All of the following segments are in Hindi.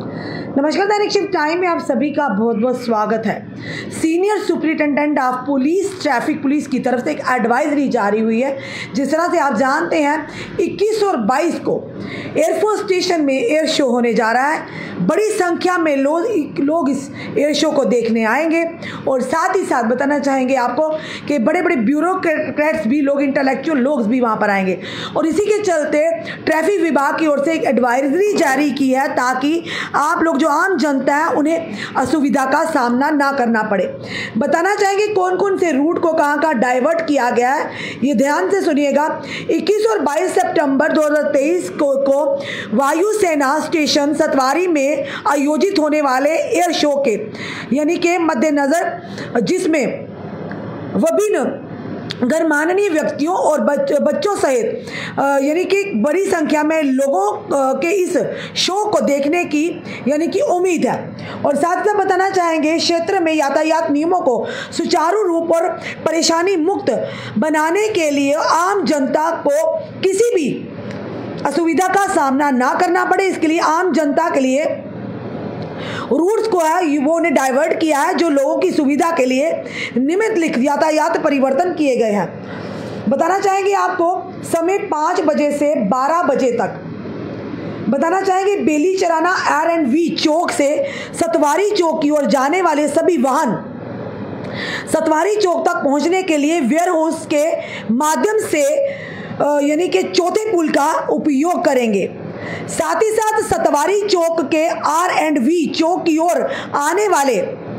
नमस्कार, दैनिक शिफ्ट टाइम में आप सभी का बहुत बहुत स्वागत है। Senior superintendent of police traffic police की तरफ से एक एडवाइजरी जारी हुई है। जिस तरह से आप जानते हैं 21 और 22 को एयरफोर्स स्टेशन में एयर शो होने जा रहा है। बड़ी संख्या में लोग इस एयर शो को देखने आएंगे और साथ ही साथ बताना चाहेंगे आपको कि बड़े बड़े ब्यूरोक्रेट्स भी लोग, इंटेलेक्चुअल लोग भी वहाँ पर आएंगे। और इसी के चलते ट्रैफिक विभाग की ओर से एक एडवाइजरी जारी की है ताकि आप लोग जो आम जनता है उन्हें असुविधा का सामना ना करना पड़े। बताना चाहेंगे कौन कौन से रूट को कहाँ डाइवर्ट किया गया है, ये ध्यान से सुनिएगा। 21 और 22 सितंबर 2023 को वायुसेना स्टेशन सतवारी में आयोजित होने वाले एयर शो के यानी के मद्देनजर, जिसमें विभिन्न गणमान्य व्यक्तियों और बच्चों सहित यानी कि बड़ी संख्या में लोगों के इस शो को देखने की यानी कि उम्मीद है। और साथ ही बताना चाहेंगे क्षेत्र में यातायात नियमों को सुचारू रूप और परेशानी मुक्त बनाने के लिए आम जनता को किसी भी असुविधा का सामना ना करना पड़े, इसके लिए आम जनता के लिए रूट्स को है वो ने डाइवर्ट किया है, जो लोगों की सुविधा के लिए नियमित यातायात परिवर्तन किए गए हैं। बताना चाहेंगे आपको समय 5 बजे से 12 बजे तक। बताना चाहेंगे बेली चराना R&V चौक से सतवारी चौक की ओर जाने वाले सभी वाहन सतवारी चौक तक पहुंचने के लिए वेयर हाउस के माध्यम से यानी कि चौथे पुल का उपयोग करेंगे। साथ ही साथ सतवारी चौक के R&V चौक की ओर आने वाले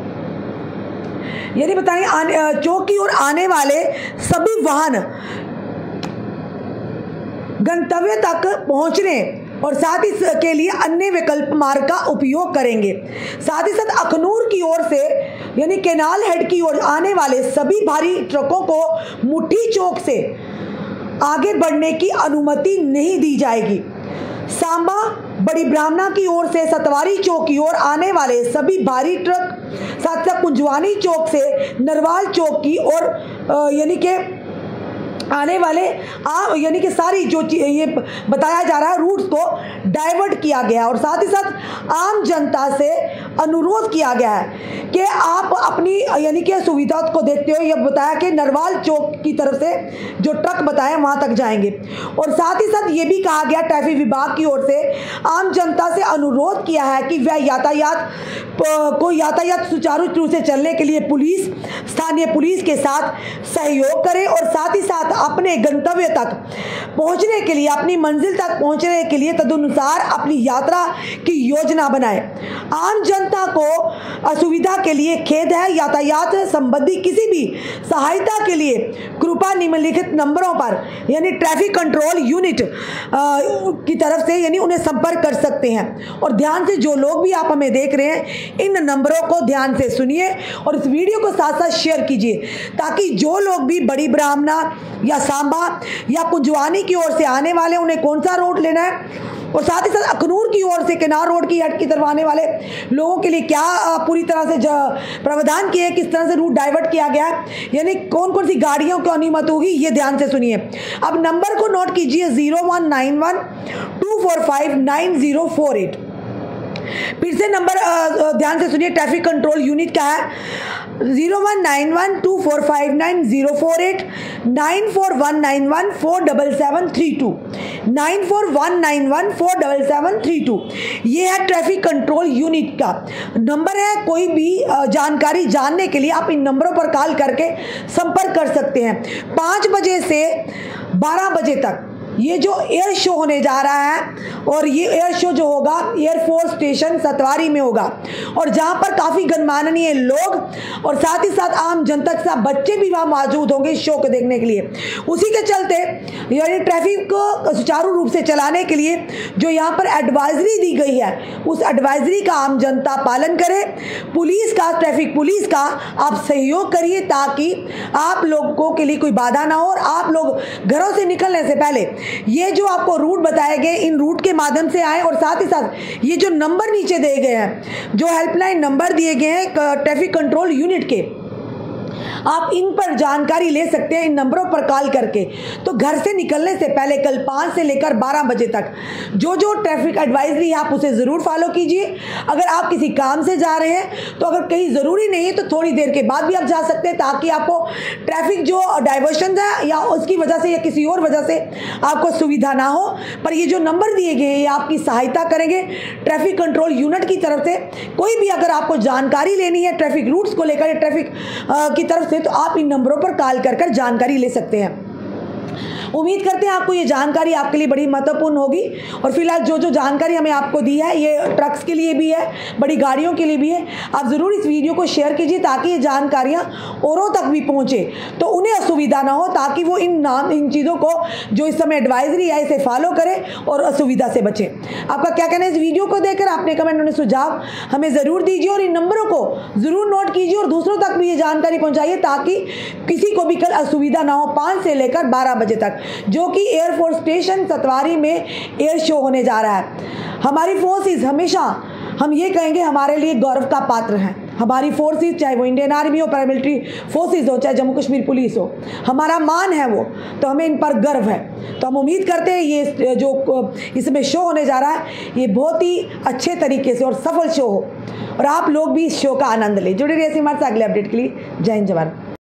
यानी बताएं चौक की ओर आने वाले सभी वाहन गंतव्य तक पहुंचने और साथ ही के लिए अन्य विकल्प मार्ग का उपयोग करेंगे। साथ ही साथ अखनूर की ओर से यानी केनाल हेड की ओर आने वाले सभी भारी ट्रकों को मुट्ठी चौक से आगे बढ़ने की अनुमति नहीं दी जाएगी। सांबा बड़ी ब्राह्मणा की ओर से सतवारी चौक की ओर आने वाले सभी भारी ट्रक, साथ साथ कुंजवानी चौक से नरवाल चौक की ओर यानी कि आने वाले यानी कि सारी जो ये बताया जा रहा है रूट्स को डाइवर्ट किया गया है। और साथ ही साथ आम जनता से अनुरोध किया गया है कि आप अपनी यानी कि सुविधा को देखते हुए यह बताया कि नरवाल चौक की तरफ से जो ट्रक बताए वहां तक जाएंगे। और साथ ही साथ ये भी कहा गया ट्रैफिक विभाग की ओर से आम जनता से अनुरोध किया है कि वह यातायात सुचारू रूप से चलने के लिए पुलिस, स्थानीय पुलिस के साथ सहयोग करें और साथ ही साथ अपने गंतव्य तक पहुंचने के लिए, अपनी मंजिल तक पहुंचने के लिए तदनुसार अपनी यात्रा की योजना बनाएं। आम जनता को असुविधा के लिए खेद है। यातायात संबंधी किसी भी सहायता के लिए कृपया निम्नलिखित नंबरों पर यानी ट्रैफिक कंट्रोल यूनिट की तरफ से यानी उन्हें संपर्क कर सकते हैं। और ध्यान से जो लोग भी आप हमें देख रहे हैं इन नंबरों को ध्यान से सुनिए और इस वीडियो को साथ साथ शेयर कीजिए ताकि जो लोग भी बड़ी ब्राह्मणा या सांबा या कुंजवानी की ओर से आने वाले उन्हें कौन सा रोड लेना है और साथ ही साथ अखनूर की ओर से केनाल रोड की हट की तरफ आने वाले लोगों के लिए क्या पूरी तरह से प्रावधान किए, किस तरह से रूट डाइवर्ट किया गया है, यानी कौन कौन सी गाड़ियों को अनुमति होगी, ये ध्यान से सुनिए। अब नंबर को नोट कीजिए 0191 245 9048। फिर से नंबर ध्यान से सुनिए, ट्रैफिक कंट्रोल यूनिट का है 0191 245 9048, 94191 47732, 94191 47732। ये है ट्रैफिक कंट्रोल यूनिट का नंबर है। कोई भी जानकारी जानने के लिए आप इन नंबरों पर कॉल करके संपर्क कर सकते हैं। 5 बजे से 12 बजे तक ये जो एयर शो होने जा रहा है और ये एयर शो जो होगा एयरफोर्स स्टेशन सतवारी में होगा और जहां पर काफ़ी गणमान्य लोग और साथ ही साथ आम जनता के साथ बच्चे भी वहां मौजूद होंगे शो को देखने के लिए। उसी के चलते यानी ट्रैफिक को सुचारू रूप से चलाने के लिए जो यहाँ पर एडवाइजरी दी गई है उस एडवाइजरी का आम जनता पालन करे। पुलिस का, ट्रैफिक पुलिस का आप सहयोग करिए ताकि आप लोगों के लिए कोई बाधा ना हो और आप लोग घरों से निकलने से पहले ये जो आपको रूट बताए गए इन रूट के माध्यम से आए। और साथ ही साथ ये जो नंबर नीचे दिए गए हैं, जो हेल्पलाइन नंबर दिए गए हैं ट्रैफिक कंट्रोल यूनिट के, आप इन पर जानकारी ले सकते हैं इन नंबरों पर कॉल करके। तो घर से निकलने से पहले कल 5 से लेकर 12 बजे तक जो जो ट्रैफिक एडवाइजरी है आप उसे ज़रूर फॉलो कीजिए। अगर आप किसी काम से जा रहे हैं तो अगर कहीं ज़रूरी नहीं है तो थोड़ी देर के बाद भी आप जा सकते हैं, ताकि आपको ट्रैफिक जो डाइवर्शन है या उसकी वजह से या किसी और वजह से आपको सुविधा ना हो। पर ये जो नंबर दिए गए ये आपकी सहायता करेंगे ट्रैफिक कंट्रोल यूनिट की तरफ से। कोई भी अगर आपको जानकारी लेनी है ट्रैफिक रूट्स को लेकर ट्रैफिक की तरफ से, तो आप इन नंबरों पर कॉल कर जानकारी ले सकते हैं। उम्मीद करते हैं आपको ये जानकारी आपके लिए बड़ी महत्वपूर्ण होगी। और फिलहाल जो जो जानकारी हमें आपको दी है ये ट्रक्स के लिए भी है, बड़ी गाड़ियों के लिए भी है। आप ज़रूर इस वीडियो को शेयर कीजिए ताकि ये जानकारियाँ औरों तक भी पहुँचे, तो उन्हें असुविधा ना हो, ताकि वो इन चीज़ों को जो इस समय एडवाइजरी है इसे फॉलो करें और असुविधा से बचें। आपका क्या कहना है इस वीडियो को देखकर? आपने कमेंट में सुझाव हमें ज़रूर दीजिए और इन नंबरों को ज़रूर नोट कीजिए और दूसरों तक भी ये जानकारी पहुँचाइए ताकि किसी को भी कल असुविधा ना हो 5 से लेकर 12 बजे तक, जो कि एयरफोर्स स्टेशन सतवारी में एयर शो होने जा रहा है। हमारी फोर्सेस हमेशा हम ये कहेंगे हमारे लिए गौरव का पात्र हैं। हमारी फोर्सेस चाहे वो इंडियन आर्मी हो, पैरामिलिट्री फोर्सेस हो, चाहे जम्मू कश्मीर पुलिस हो, हमारा मान है वो, तो हमें इन पर गर्व है। तो हम उम्मीद करते हैं ये जो इसमें शो होने जा रहा है ये बहुत ही अच्छे तरीके से और सफल शो हो और आप लोग भी इस शो का आनंद लें। जुड़े रहिए हमारे साथ अगले अपडेट के लिए। जय हिंद जवान।